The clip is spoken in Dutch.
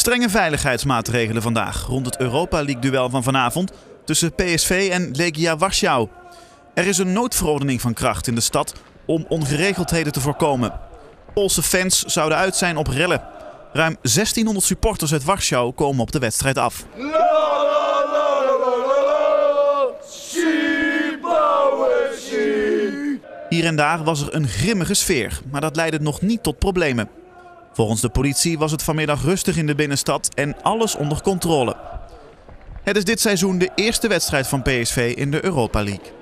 Strenge veiligheidsmaatregelen vandaag rond het Europa League-duel van vanavond tussen PSV en Legia Warschau. Er is een noodverordening van kracht in de stad om ongeregeldheden te voorkomen. Poolse fans zouden uit zijn op rellen. Ruim 1600 supporters uit Warschau komen op de wedstrijd af. Hier en daar was er een grimmige sfeer, maar dat leidde nog niet tot problemen. Volgens de politie was het vanmiddag rustig in de binnenstad en alles onder controle. Het is dit seizoen de eerste wedstrijd van PSV in de Europa League.